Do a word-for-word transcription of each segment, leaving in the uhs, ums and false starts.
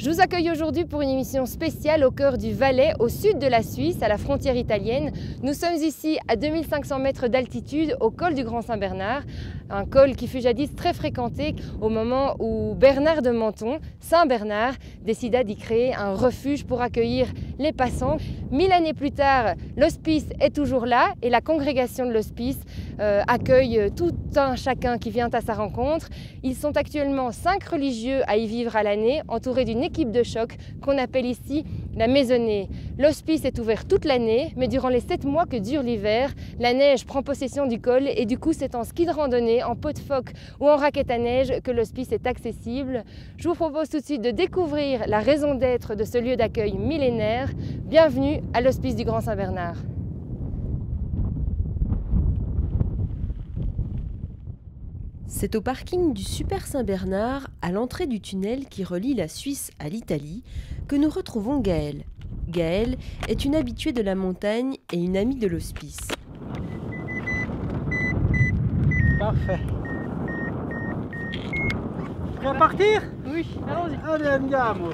Je vous accueille aujourd'hui pour une émission spéciale au cœur du Valais, au sud de la Suisse, à la frontière italienne. Nous sommes ici à deux mille cinq cents mètres d'altitude, au col du Grand Saint-Bernard, un col qui fut jadis très fréquenté au moment où Bernard de Menthon, Saint Bernard, décida d'y créer un refuge pour accueillir les passants. Mille années plus tard, l'hospice est toujours là et la congrégation de l'hospice euh, accueille tout un chacun qui vient à sa rencontre. Ils sont actuellement cinq religieux à y vivre à l'année, entourés d'une équipe de choc qu'on appelle ici la maisonnée. L'hospice est ouvert toute l'année, mais durant les sept mois que dure l'hiver, la neige prend possession du col et du coup c'est en ski de randonnée, en pot de phoque ou en raquette à neige que l'hospice est accessible. Je vous propose tout de suite de découvrir la raison d'être de ce lieu d'accueil millénaire. Bienvenue à l'hospice du Grand Saint-Bernard. C'est au parking du Super Saint-Bernard, à l'entrée du tunnel qui relie la Suisse à l'Italie, que nous retrouvons Gaëlle. Gaëlle est une habituée de la montagne et une amie de l'hospice. Parfait. Prêt à partir? Oui, allons-y. Allez, andiamo.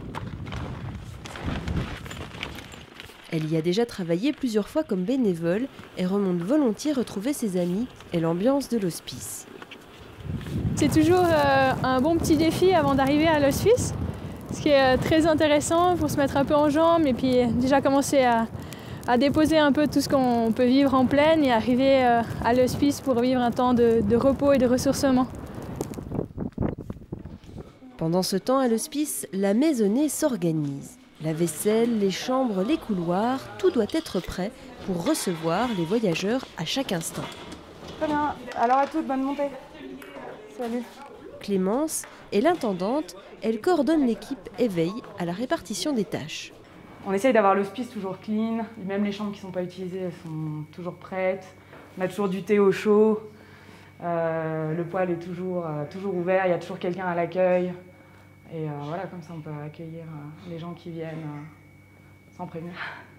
Elle y a déjà travaillé plusieurs fois comme bénévole et remonte volontiers retrouver ses amis et l'ambiance de l'hospice. C'est toujours euh, un bon petit défi avant d'arriver à l'hospice, ce qui est euh, très intéressant pour se mettre un peu en jambes et puis déjà commencer à, à déposer un peu tout ce qu'on peut vivre en plaine et arriver euh, à l'hospice pour vivre un temps de, de repos et de ressourcement. Pendant ce temps à l'hospice, la maisonnée s'organise. La vaisselle, les chambres, les couloirs, tout doit être prêt pour recevoir les voyageurs à chaque instant. Très bien, alors à toutes, bonne montée. Salut. Clémence est l'intendante, elle coordonne l'équipe et veille à la répartition des tâches. On essaye d'avoir l'hospice toujours clean, même les chambres qui ne sont pas utilisées, elles sont toujours prêtes. On a toujours du thé au chaud, euh, le poêle est toujours, euh, toujours ouvert, il y a toujours quelqu'un à l'accueil. Et euh, voilà, comme ça on peut accueillir euh, les gens qui viennent euh, sans prévenir.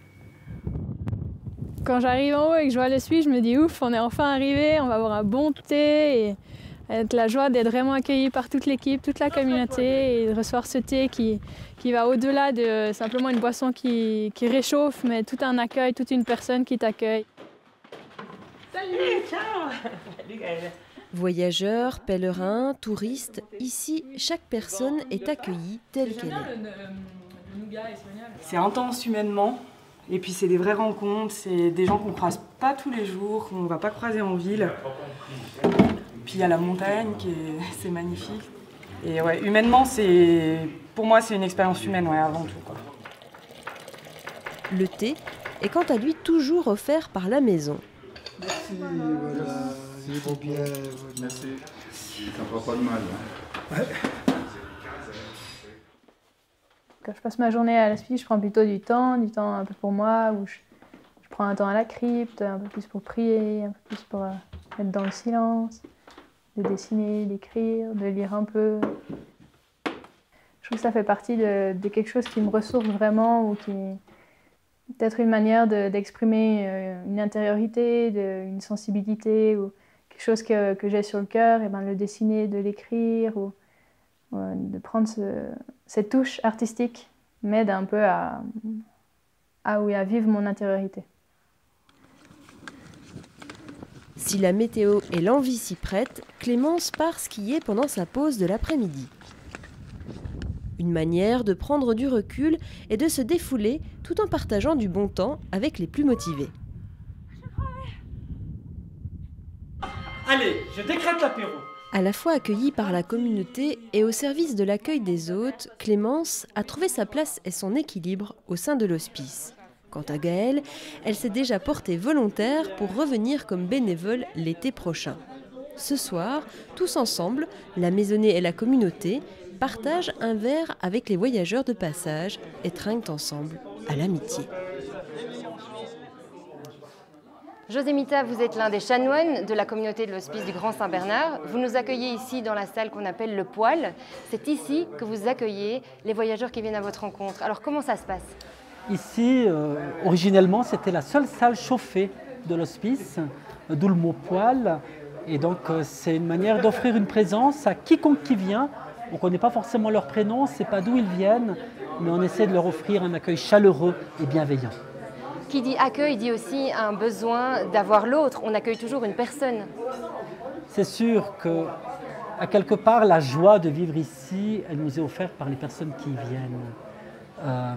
Quand j'arrive en haut et que je vois l'hospice, je me dis ouf, on est enfin arrivé, on va avoir un bon thé et être la joie d'être vraiment accueilli par toute l'équipe, toute la communauté et de recevoir ce thé qui, qui va au-delà de simplement une boisson qui, qui réchauffe, mais tout un accueil, toute une personne qui t'accueille. Salut, ciao. Salut Gaëlle. Voyageurs, pèlerins, touristes, ici, chaque personne est accueillie telle qu'elle est. C'est intense humainement, et puis c'est des vraies rencontres, c'est des gens qu'on ne croise pas tous les jours, qu'on ne va pas croiser en ville. Puis il y a la montagne, qui est, c'est magnifique. Et ouais, humainement, c'est, pour moi, c'est une expérience humaine, ouais, avant tout, quoi. Le thé est quant à lui toujours offert par la maison. Merci, voilà. C'est bien. Merci. Ça ne fera pas de mal. Hein. Ouais. Quand je passe ma journée à l'hospice, je prends plutôt du temps, du temps un peu pour moi, où je, je prends un temps à la crypte, un peu plus pour prier, un peu plus pour euh, être dans le silence, de dessiner, d'écrire, de lire un peu. Je trouve que ça fait partie de, de quelque chose qui me ressource vraiment, ou qui est peut-être une manière de, d'exprimer une intériorité, de, une sensibilité, ou quelque chose que, que j'ai sur le cœur, et ben le dessiner, de l'écrire, ou, ou de prendre ce, cette touche artistique m'aide un peu à, à, oui, à vivre mon intériorité. Si la météo et l'envie s'y prêtent, Clémence part skier pendant sa pause de l'après-midi. Une manière de prendre du recul et de se défouler tout en partageant du bon temps avec les plus motivés. Allez, je décrète l'apéro. À la fois accueillie par la communauté et au service de l'accueil des hôtes, Clémence a trouvé sa place et son équilibre au sein de l'hospice. Quant à Gaëlle, elle s'est déjà portée volontaire pour revenir comme bénévole l'été prochain. Ce soir, tous ensemble, la maisonnée et la communauté partagent un verre avec les voyageurs de passage et trinquent ensemble à l'amitié. José Mita, vous êtes l'un des chanoines de la communauté de l'hospice du Grand Saint-Bernard. Vous nous accueillez ici dans la salle qu'on appelle le poêle. C'est ici que vous accueillez les voyageurs qui viennent à votre rencontre. Alors comment ça se passe? Ici, euh, originellement, c'était la seule salle chauffée de l'hospice, d'où le mot poêle. Et donc, euh, c'est une manière d'offrir une présence à quiconque qui vient. On ne connaît pas forcément leur prénom, on ne sait pas d'où ils viennent. mais on essaie de leur offrir un accueil chaleureux et bienveillant. Qui dit accueil dit aussi un besoin d'avoir l'autre. On accueille toujours une personne. C'est sûr que, à quelque part, la joie de vivre ici, elle nous est offerte par les personnes qui y viennent. Euh,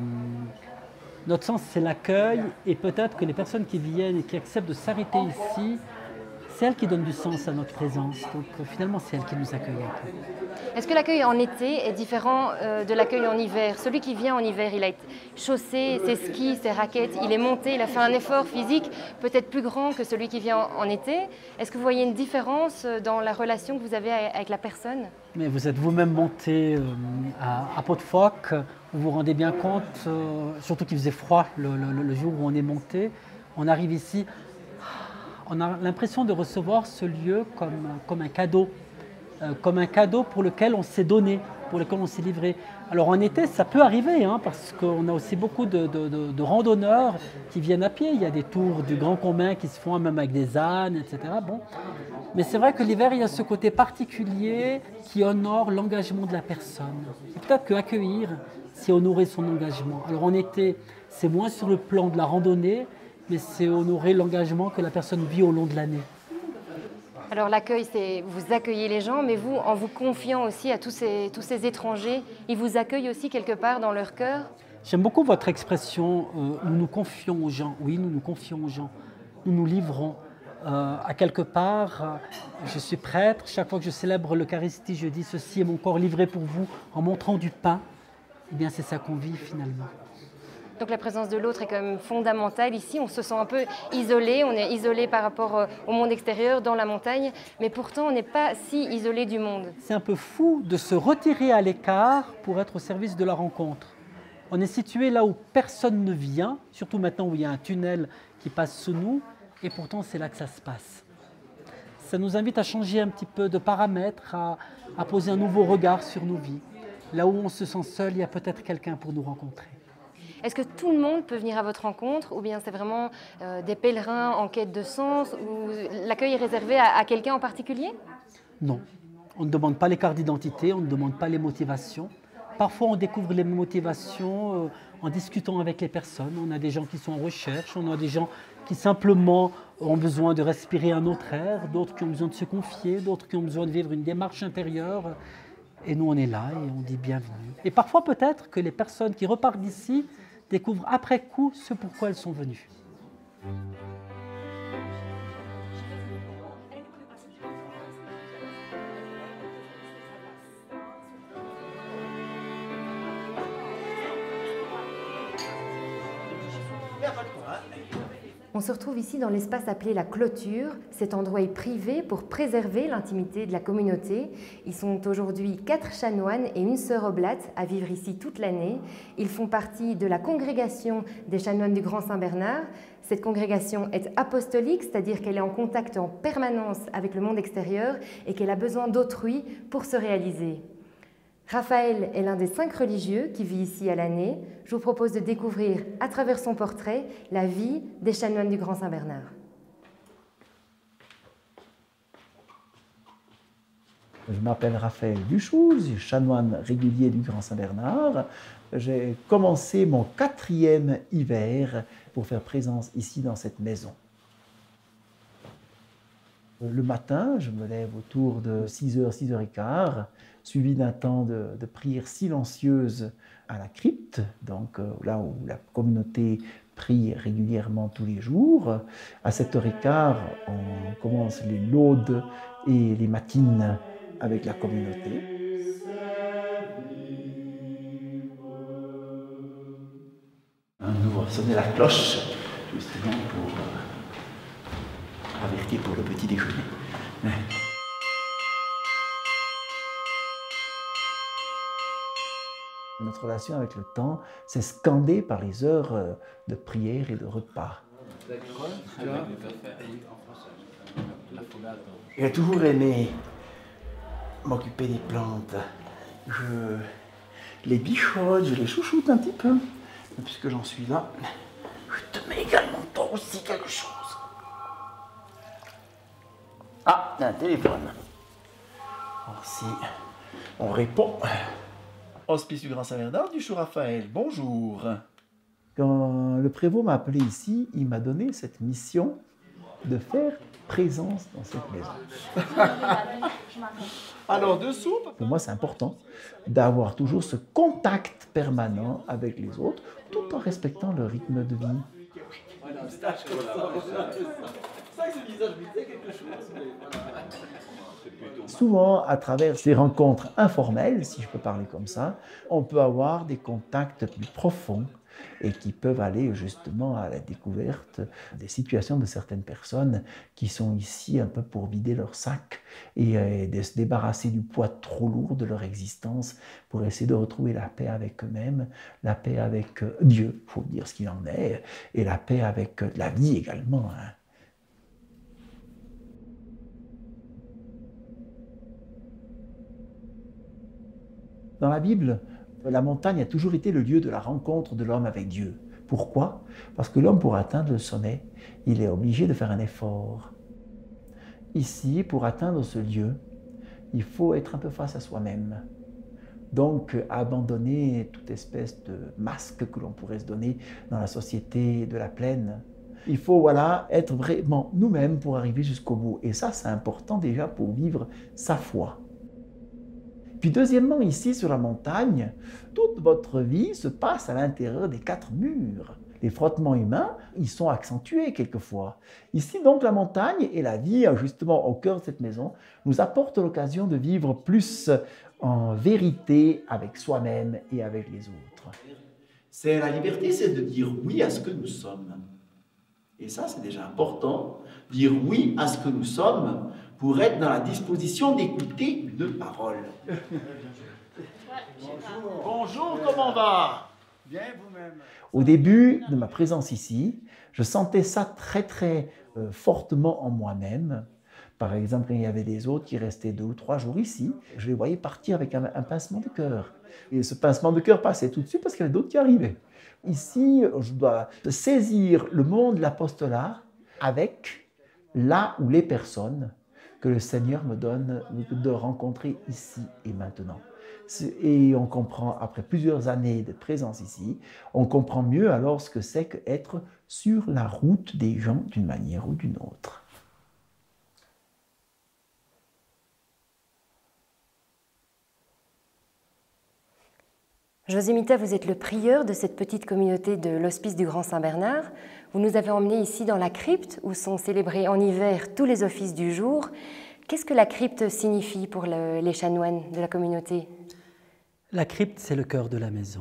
notre sens, c'est l'accueil, et peut-être que les personnes qui viennent et qui acceptent de s'arrêter ici, c'est elles qui donnent du sens à notre présence. Donc euh, finalement, c'est elles qui nous accueillent un peu. Est-ce que l'accueil en été est différent euh, de l'accueil en hiver? Celui qui vient en hiver, il a chaussé ses skis, ses raquettes, il est monté, il a fait un effort physique peut-être plus grand que celui qui vient en, en été. Est-ce que vous voyez une différence dans la relation que vous avez avec la personne? Mais vous êtes vous-même monté euh, à, à Pot-de-Phoque, vous vous rendez bien compte, euh, surtout qu'il faisait froid le, le, le jour où on est monté. On arrive ici, on a l'impression de recevoir ce lieu comme, comme un cadeau. Euh, comme un cadeau pour lequel on s'est donné, pour lequel on s'est livré. Alors en été, ça peut arriver, hein, parce qu'on a aussi beaucoup de, de, de, de randonneurs qui viennent à pied. Il y a des tours du Grand Commun qui se font même avec des ânes, et cetera. Bon. Mais c'est vrai que l'hiver, il y a ce côté particulier qui honore l'engagement de la personne. Et peut-être qu'accueillir, c'est honorer son engagement. Alors en été, c'est moins sur le plan de la randonnée, mais c'est honorer l'engagement que la personne vit au long de l'année. Alors l'accueil, c'est vous accueillez les gens, mais vous, en vous confiant aussi à tous ces, tous ces étrangers, ils vous accueillent aussi quelque part dans leur cœur? J'aime beaucoup votre expression euh, « nous nous confions aux gens ». Oui, nous nous confions aux gens, nous nous livrons. Euh, à quelque part, euh, je suis prêtre, chaque fois que je célèbre l'Eucharistie, je dis « ceci est mon corps livré pour vous » en montrant du pain. Eh bien, c'est ça qu'on vit finalement. Donc la présence de l'autre est quand même fondamentale. Ici, on se sent un peu isolé, on est isolé par rapport au monde extérieur, dans la montagne, mais pourtant on n'est pas si isolé du monde. C'est un peu fou de se retirer à l'écart pour être au service de la rencontre. On est situé là où personne ne vient, surtout maintenant où il y a un tunnel qui passe sous nous, et pourtant c'est là que ça se passe. Ça nous invite à changer un petit peu de paramètres, à, à poser un nouveau regard sur nos vies. Là où on se sent seul, il y a peut-être quelqu'un pour nous rencontrer. Est-ce que tout le monde peut venir à votre rencontre ou bien c'est vraiment euh, des pèlerins en quête de sens ou l'accueil est réservé à, à quelqu'un en particulier? Non, on ne demande pas les cartes d'identité, on ne demande pas les motivations. Parfois on découvre les motivations euh, en discutant avec les personnes. On a des gens qui sont en recherche, on a des gens qui simplement ont besoin de respirer un autre air, d'autres qui ont besoin de se confier, d'autres qui ont besoin de vivre une démarche intérieure. Et nous on est là et on dit bienvenue. Et parfois peut-être que les personnes qui repartent d'ici découvrent après coup ce pourquoi elles sont venues. On se retrouve ici dans l'espace appelé la clôture. Cet endroit est privé pour préserver l'intimité de la communauté. Ils sont aujourd'hui quatre chanoines et une sœur oblate à vivre ici toute l'année. Ils font partie de la congrégation des chanoines du Grand Saint-Bernard. Cette congrégation est apostolique, c'est-à-dire qu'elle est en contact en permanence avec le monde extérieur et qu'elle a besoin d'autrui pour se réaliser. Raphaël est l'un des cinq religieux qui vit ici à l'année. Je vous propose de découvrir, à travers son portrait, la vie des chanoines du Grand Saint-Bernard. Je m'appelle Raphaël Duchoux, je suis chanoine régulier du Grand Saint-Bernard. J'ai commencé mon quatrième hiver pour faire présence ici dans cette maison. Le matin, je me lève autour de six heures, six heures quinze, suivi d'un temps de, de prière silencieuse à la crypte, donc euh, là où la communauté prie régulièrement tous les jours. À sept heures quinze, on commence les laudes et les matines avec la communauté. Nous va sonner la cloche, justement pour euh, avertir pour le petit déjeuner. Ouais. Notre relation avec le temps s'est scandée par les heures de prière et de repas. J'ai toujours aimé m'occuper des plantes. Je les bichote, je les chouchoute un petit peu. Et puisque j'en suis là, je te mets également toi aussi quelque chose. Ah, un téléphone. Alors si on répond. Hospice du Grand Saint-Bernard du Chou Raphaël, bonjour. Quand le prévôt m'a appelé ici, il m'a donné cette mission de faire présence dans cette maison. Alors, dessous, pour moi, c'est important d'avoir toujours ce contact permanent avec les autres, tout en respectant le rythme de vie. Souvent, à travers ces rencontres informelles, si je peux parler comme ça, on peut avoir des contacts plus profonds et qui peuvent aller justement à la découverte des situations de certaines personnes qui sont ici un peu pour vider leur sac et de se débarrasser du poids trop lourd de leur existence pour essayer de retrouver la paix avec eux-mêmes, la paix avec Dieu, il faut dire ce qu'il en est, et la paix avec la vie également. Hein. Dans la Bible, la montagne a toujours été le lieu de la rencontre de l'homme avec Dieu. Pourquoi? Parce que l'homme, pour atteindre le sommet, il est obligé de faire un effort. Ici, pour atteindre ce lieu, il faut être un peu face à soi-même. Donc, abandonner toute espèce de masque que l'on pourrait se donner dans la société de la plaine. Il faut voilà, être vraiment nous-mêmes pour arriver jusqu'au bout. Et ça, c'est important déjà pour vivre sa foi. Puis deuxièmement, ici sur la montagne, toute votre vie se passe à l'intérieur des quatre murs. Les frottements humains, ils sont accentués quelquefois. Ici donc la montagne et la vie, justement au cœur de cette maison, nous apportent l'occasion de vivre plus en vérité avec soi-même et avec les autres. C'est la liberté, c'est de dire oui à ce que nous sommes. Et ça, c'est déjà important, dire oui à ce que nous sommes, pour être dans la disposition d'écouter une parole. Bonjour. Bonjour, comment va? Bien vous-même. Au début de ma présence ici, je sentais ça très très euh, fortement en moi-même. Par exemple, quand il y avait des autres qui restaient deux ou trois jours ici, je les voyais partir avec un, un pincement de cœur. Et ce pincement de cœur passait tout de suite parce qu'il y avait d'autres qui arrivaient. Ici, je dois saisir le monde de l'apostolat avec là où les personnes que le Seigneur me donne de rencontrer ici et maintenant. Et on comprend, après plusieurs années de présence ici, on comprend mieux alors ce que c'est qu'être sur la route des gens d'une manière ou d'une autre. José Mita, vous êtes le prieur de cette petite communauté de l'Hospice du Grand Saint-Bernard. Vous nous avez emmenés ici dans la crypte où sont célébrés en hiver tous les offices du jour. Qu'est-ce que la crypte signifie pour le, les chanoines de la communauté? La crypte, c'est le cœur de la maison.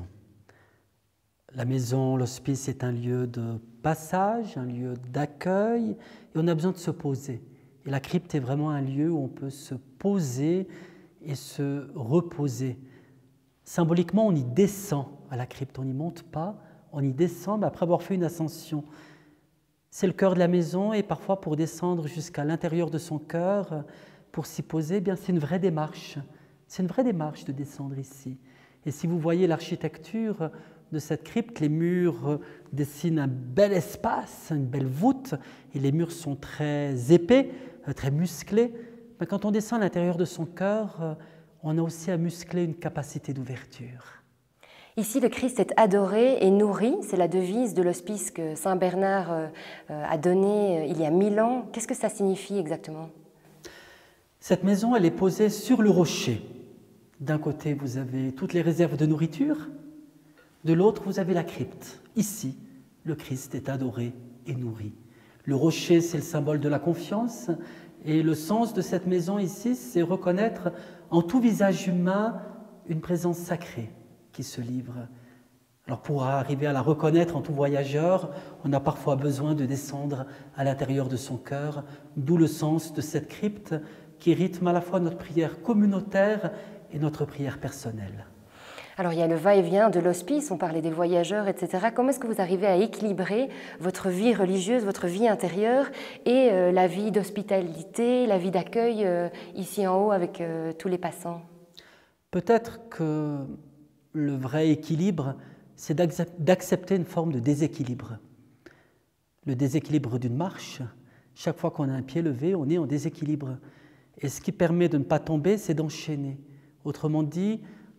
La maison, l'hospice, est un lieu de passage, un lieu d'accueil, et on a besoin de se poser. Et la crypte est vraiment un lieu où on peut se poser et se reposer. Symboliquement, on y descend à la crypte, on n'y monte pas, on y descend mais après avoir fait une ascension. C'est le cœur de la maison et parfois pour descendre jusqu'à l'intérieur de son cœur, pour s'y poser, eh bien c'est une vraie démarche. C'est une vraie démarche de descendre ici. Et si vous voyez l'architecture de cette crypte, les murs dessinent un bel espace, une belle voûte, et les murs sont très épais, très musclés. Mais quand on descend à l'intérieur de son cœur, on a aussi à muscler une capacité d'ouverture. Ici, le Christ est adoré et nourri. C'est la devise de l'hospice que Saint Bernard a donnée il y a mille ans. Qu'est-ce que ça signifie exactement? Cette maison, elle est posée sur le rocher. D'un côté, vous avez toutes les réserves de nourriture. De l'autre, vous avez la crypte. Ici, le Christ est adoré et nourri. Le rocher, c'est le symbole de la confiance. Et le sens de cette maison ici, c'est reconnaître en tout visage humain une présence sacrée qui se livre. Alors pour arriver à la reconnaître en tout voyageur, on a parfois besoin de descendre à l'intérieur de son cœur, d'où le sens de cette crypte qui rythme à la fois notre prière communautaire et notre prière personnelle. Alors il y a le va-et-vient de l'hospice, on parlait des voyageurs, et cetera. Comment est-ce que vous arrivez à équilibrer votre vie religieuse, votre vie intérieure et euh, la vie d'hospitalité, la vie d'accueil euh, ici en haut avec euh, tous les passants? Peut-être que le vrai équilibre, c'est d'accepter une forme de déséquilibre. Le déséquilibre d'une marche, chaque fois qu'on a un pied levé, on est en déséquilibre. Et ce qui permet de ne pas tomber, c'est d'enchaîner. Autrement dit,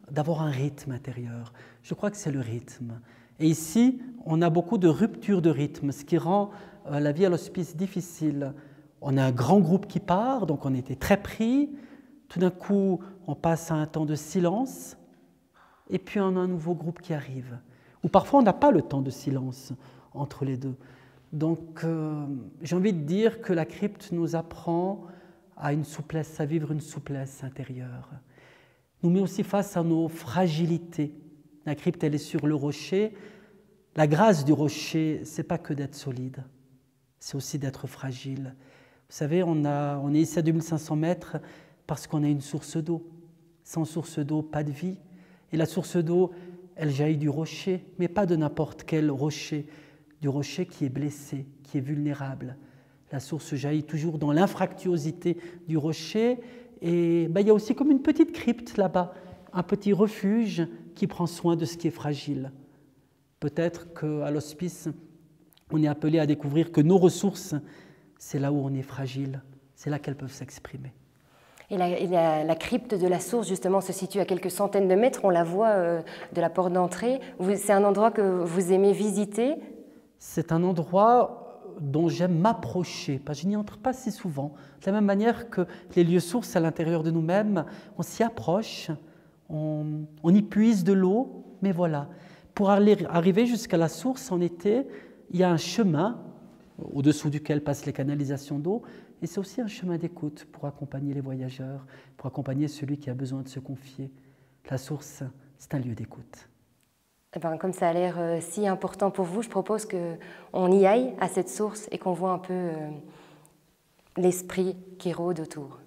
d'avoir un rythme intérieur. Je crois que c'est le rythme. Et ici, on a beaucoup de ruptures de rythme, ce qui rend euh, la vie à l'hospice difficile. On a un grand groupe qui part, donc on était très pris. Tout d'un coup, on passe à un temps de silence, et puis on a un nouveau groupe qui arrive. Ou parfois, on n'a pas le temps de silence entre les deux. Donc, euh, j'ai envie de dire que la crypte nous apprend à une souplesse, à vivre une souplesse intérieure. Nous met aussi face à nos fragilités. La crypte, elle est sur le rocher. La grâce du rocher, c'est pas que d'être solide, c'est aussi d'être fragile. Vous savez, on, a, on est ici à deux mille cinq cents mètres parce qu'on a une source d'eau. Sans source d'eau, pas de vie. Et la source d'eau, elle jaillit du rocher, mais pas de n'importe quel rocher, du rocher qui est blessé, qui est vulnérable. La source jaillit toujours dans l'infractuosité du rocher. Et ben, il y a aussi comme une petite crypte là-bas, un petit refuge qui prend soin de ce qui est fragile. Peut-être qu'à l'hospice, on est appelé à découvrir que nos ressources, c'est là où on est fragile, c'est là qu'elles peuvent s'exprimer. Et, la, et la, la crypte de la source, justement, se situe à quelques centaines de mètres. On la voit euh, de la porte d'entrée. C'est un endroit que vous aimez visiter? C'est un endroit dont j'aime m'approcher, parce que je n'y entre pas si souvent. De la même manière que les lieux sources à l'intérieur de nous-mêmes, on s'y approche, on, on y puise de l'eau, mais voilà. Pour aller, arriver jusqu'à la source, en été, il y a un chemin au-dessous duquel passent les canalisations d'eau, et c'est aussi un chemin d'écoute pour accompagner les voyageurs, pour accompagner celui qui a besoin de se confier. La source, c'est un lieu d'écoute. Eh ben, comme ça a l'air euh, si important pour vous, je propose qu'on y aille à cette source et qu'on voit un peu euh, l'esprit qui rôde autour.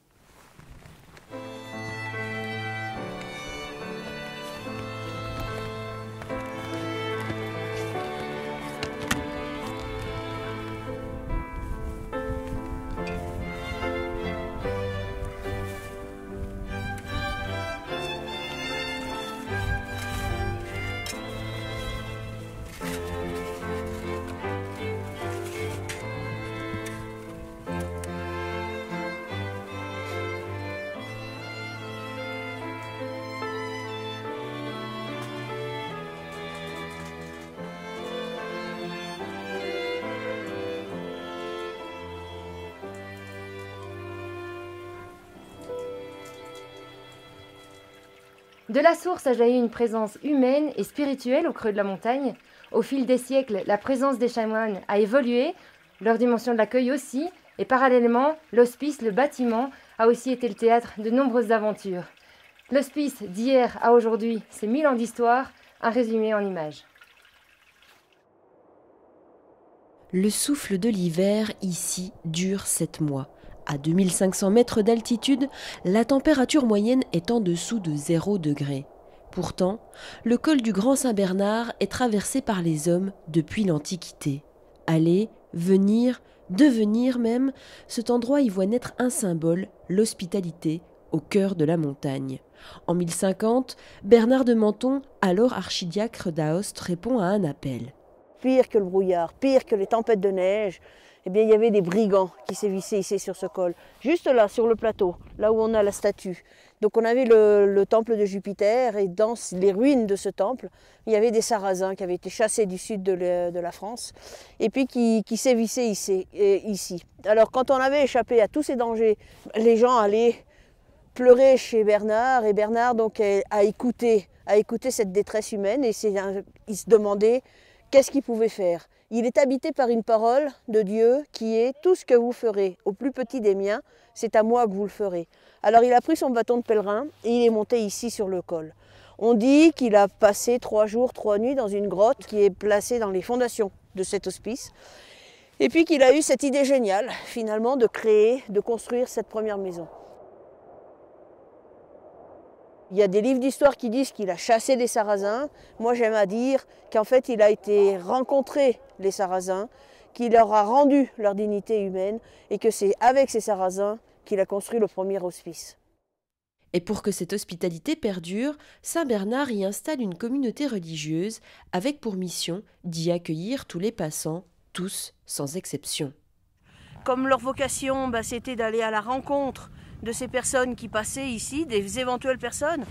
De la source a jailli une présence humaine et spirituelle au creux de la montagne. Au fil des siècles, la présence des chanoines a évolué, leur dimension de l'accueil aussi, et parallèlement, l'hospice, le bâtiment, a aussi été le théâtre de nombreuses aventures. L'hospice d'hier à aujourd'hui, c'est mille ans d'histoire, un résumé en images. Le souffle de l'hiver ici dure sept mois. À deux mille cinq cents mètres d'altitude, la température moyenne est en dessous de zéro degré. Pourtant, le col du Grand Saint-Bernard est traversé par les hommes depuis l'Antiquité. Aller, venir, devenir même, cet endroit y voit naître un symbole, l'hospitalité, au cœur de la montagne. En mille cinquante, Bernard de Menthon, alors archidiacre d'Aoste, répond à un appel. Pire que le brouillard, pire que les tempêtes de neige, eh bien, il y avait des brigands qui sévissaient ici sur ce col, juste là, sur le plateau, là où on a la statue. Donc on avait le, le temple de Jupiter, et dans les ruines de ce temple, il y avait des Sarrasins qui avaient été chassés du sud de, le, de la France, et puis qui, qui sévissaient ici, ici. Alors quand on avait échappé à tous ces dangers, les gens allaient pleurer chez Bernard, et Bernard donc a écouté, a écouté cette détresse humaine, et il se demandait qu'est-ce qu'il pouvait faire. Il est habité par une parole de Dieu qui est « tout ce que vous ferez au plus petit des miens, c'est à moi que vous le ferez ». Alors il a pris son bâton de pèlerin et il est monté ici sur le col. On dit qu'il a passé trois jours, trois nuits dans une grotte qui est placée dans les fondations de cet hospice. Et puis qu'il a eu cette idée géniale finalement de créer, de construire cette première maison. Il y a des livres d'histoire qui disent qu'il a chassé les Sarrasins. Moi, j'aime à dire qu'en fait, il a été rencontrer les Sarrasins, qu'il leur a rendu leur dignité humaine et que c'est avec ces Sarrasins qu'il a construit le premier hospice. Et pour que cette hospitalité perdure, Saint Bernard y installe une communauté religieuse avec pour mission d'y accueillir tous les passants, tous sans exception. Comme leur vocation, bah, c'était d'aller à la rencontre de ces personnes qui passaient ici, des éventuelles personnes,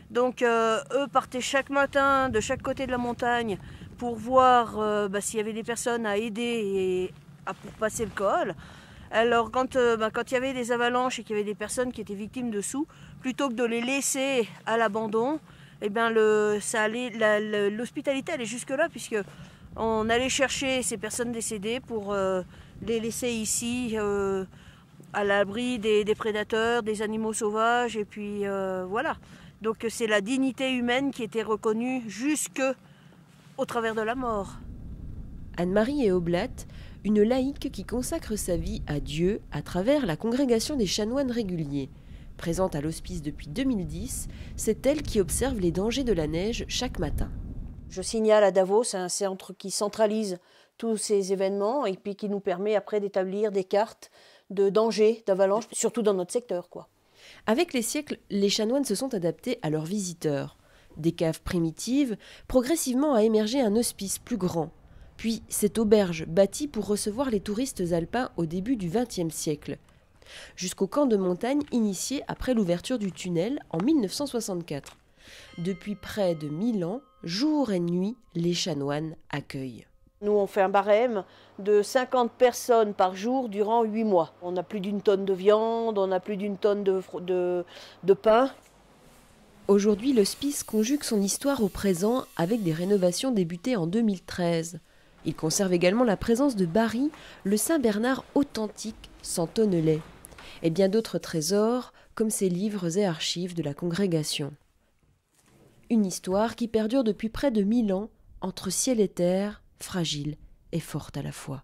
Donc euh, eux partaient chaque matin de chaque côté de la montagne pour voir euh, bah, s'il y avait des personnes à aider et à, pour passer le col. Alors quand euh, bah, quand il y avait des avalanches et qu'il y avait des personnes qui étaient victimes dessous, plutôt que de les laisser à l'abandon, eh ben le, ça allait, la, la, l'hospitalité allait jusque-là, puisque on allait chercher ces personnes décédées pour euh, les laisser ici euh, à l'abri des, des prédateurs, des animaux sauvages, et puis euh, voilà. Donc c'est la dignité humaine qui était reconnue jusque au travers de la mort. Anne-Marie et Oblatte, une laïque qui consacre sa vie à Dieu à travers la congrégation des chanoines réguliers. Présente à l'hospice depuis deux mille dix, c'est elle qui observe les dangers de la neige chaque matin. Je signale à Davos, c'est un centre qui centralise tous ces événements et puis qui nous permet après d'établir des cartes de dangers, d'avalanches, surtout dans notre secteur, quoi. Avec les siècles, les chanoines se sont adaptés à leurs visiteurs. Des caves primitives, progressivement a émergé un hospice plus grand. Puis cette auberge bâtie pour recevoir les touristes alpins au début du vingtième siècle. Jusqu'au camp de montagne initié après l'ouverture du tunnel en mille neuf cent soixante-quatre. Depuis près de mille ans, jour et nuit, les chanoines accueillent. Nous, on fait un barème de cinquante personnes par jour durant huit mois. On a plus d'une tonne de viande, on a plus d'une tonne de, de, de pain. Aujourd'hui, l'hospice conjugue son histoire au présent avec des rénovations débutées en deux mille treize. Il conserve également la présence de Barry, le Saint-Bernard authentique, sans tonnellet, et bien d'autres trésors, comme ses livres et archives de la congrégation. Une histoire qui perdure depuis près de mille ans, entre ciel et terre, fragile et forte à la fois.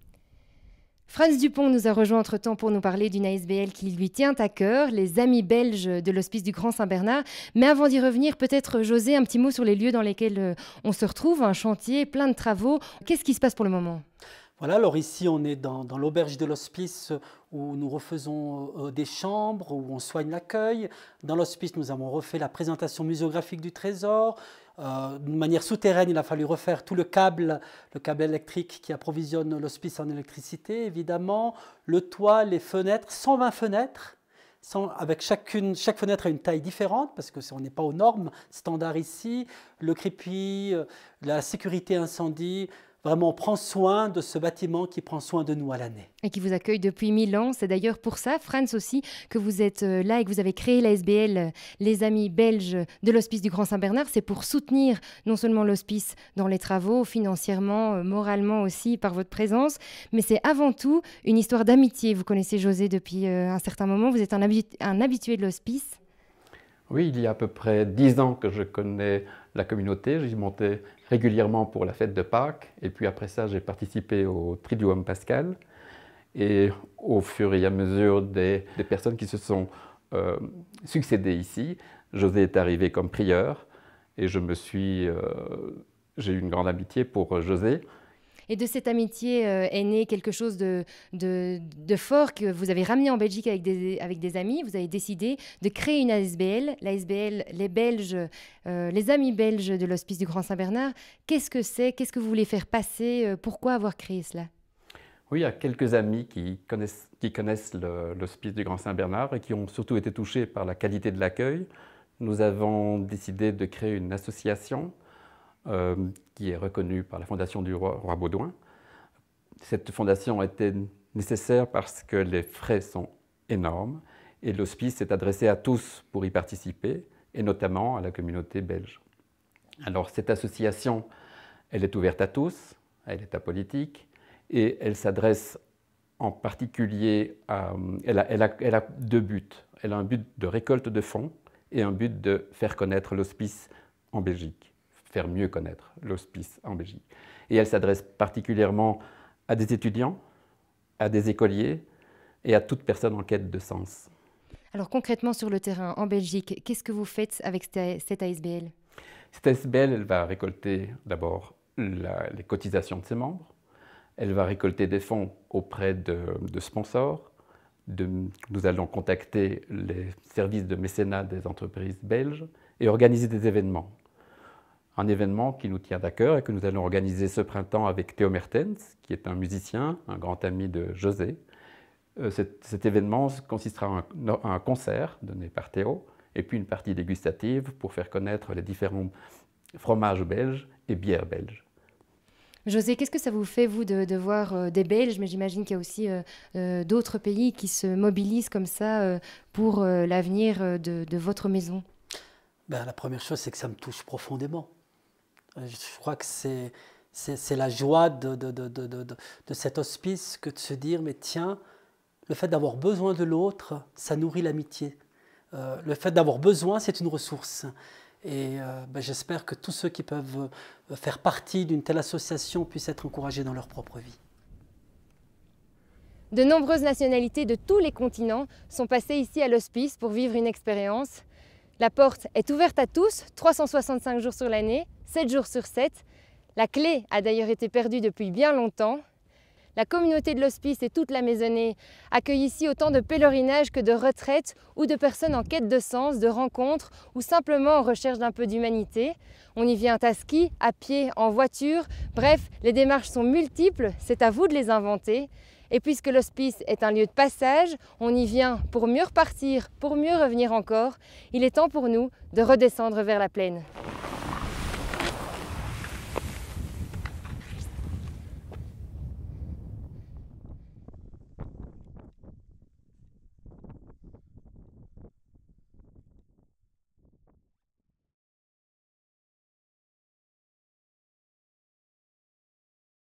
Franz Dupont nous a rejoint entre-temps pour nous parler d'une A S B L qui lui tient à cœur, les Amis belges de l'Hospice du Grand Saint-Bernard. Mais avant d'y revenir, peut-être, José, un petit mot sur les lieux dans lesquels on se retrouve, un chantier, plein de travaux. Qu'est-ce qui se passe pour le moment ? Voilà, alors ici on est dans, dans l'auberge de l'hospice où nous refaisons euh, des chambres, où on soigne l'accueil. Dans l'hospice, nous avons refait la présentation muséographique du trésor. Euh, de manière souterraine, il a fallu refaire tout le câble, le câble électrique qui approvisionne l'hospice en électricité, évidemment. Le toit, les fenêtres, cent vingt fenêtres, cent, avec chacune, chaque fenêtre a une taille différente, parce qu'on n'est pas aux normes standards ici. Le crépi, euh, la sécurité incendie. Vraiment, on prend soin de ce bâtiment qui prend soin de nous à l'année. Et qui vous accueille depuis mille ans. C'est d'ailleurs pour ça, Franz aussi, que vous êtes là et que vous avez créé l'A S B L, les Amis belges de l'Hospice du Grand Saint-Bernard. C'est pour soutenir non seulement l'hospice dans les travaux, financièrement, moralement aussi, par votre présence, mais c'est avant tout une histoire d'amitié. Vous connaissez José depuis un certain moment. Vous êtes un, habitu- un habitué de l'hospice. Oui, il y a à peu près dix ans que je connais la communauté. J'y montais régulièrement pour la fête de Pâques. Et puis après ça, j'ai participé au Triduum Pascal. Et au fur et à mesure des, des personnes qui se sont euh, succédées ici, José est arrivé comme prieur. Et je me suis, euh, j'ai eu une grande amitié pour José. Et de cette amitié euh, est né quelque chose de, de, de fort que vous avez ramené en Belgique avec des, avec des amis. Vous avez décidé de créer une A S B L, l'A S B L, les Belges, euh, les Amis belges de l'Hospice du Grand Saint-Bernard. Qu'est-ce que c'est ? Qu'est-ce que vous voulez faire passer ? Pourquoi avoir créé cela ? Oui, il y a quelques amis qui connaissent, qui connaissent le, l'Hospice du Grand Saint-Bernard et qui ont surtout été touchés par la qualité de l'accueil. Nous avons décidé de créer une association Euh, qui est reconnue par la Fondation du Roi, Roi Baudouin. Cette fondation était nécessaire parce que les frais sont énormes et l'hospice s'est adressé à tous pour y participer, et notamment à la communauté belge. Alors cette association, elle est ouverte à tous, elle est apolitique, et elle s'adresse en particulier à... Elle a, elle a, elle a deux buts. Elle a un but de récolte de fonds et un but de faire connaître l'hospice en Belgique. Faire mieux connaître l'hospice en Belgique. Et elle s'adresse particulièrement à des étudiants, à des écoliers et à toute personne en quête de sens. Alors concrètement sur le terrain, en Belgique, qu'est-ce que vous faites avec cette A S B L ? Cette A S B L, elle va récolter d'abord la, les cotisations de ses membres, elle va récolter des fonds auprès de, de sponsors, de, nous allons contacter les services de mécénat des entreprises belges et organiser des événements. Un événement qui nous tient à cœur et que nous allons organiser ce printemps avec Théo Mertens, qui est un musicien, un grand ami de José. Euh, cet, cet événement consistera en un, un concert donné par Théo et puis une partie dégustative pour faire connaître les différents fromages belges et bières belges. José, qu'est-ce que ça vous fait, vous, de, de voir euh, des Belges, mais j'imagine qu'il y a aussi euh, euh, d'autres pays qui se mobilisent comme ça euh, pour euh, l'avenir de, de votre maison? Ben, la première chose, c'est que ça me touche profondément. Je crois que c'est, c'est, c'est la joie de, de, de, de, de, de cet hospice que de se dire, mais tiens, le fait d'avoir besoin de l'autre, ça nourrit l'amitié. Euh, le fait d'avoir besoin, c'est une ressource. Et euh, ben, j'espère que tous ceux qui peuvent faire partie d'une telle association puissent être encouragés dans leur propre vie. De nombreuses nationalités de tous les continents sont passées ici à l'hospice pour vivre une expérience. La porte est ouverte à tous, trois cent soixante-cinq jours sur l'année, sept jours sur sept. La clé a d'ailleurs été perdue depuis bien longtemps. La communauté de l'hospice et toute la maisonnée accueillent ici autant de pèlerinages que de retraites ou de personnes en quête de sens, de rencontres ou simplement en recherche d'un peu d'humanité. On y vient à ski, à pied, en voiture. Bref, les démarches sont multiples, c'est à vous de les inventer. Et puisque l'hospice est un lieu de passage, on y vient pour mieux repartir, pour mieux revenir encore. Il est temps pour nous de redescendre vers la plaine.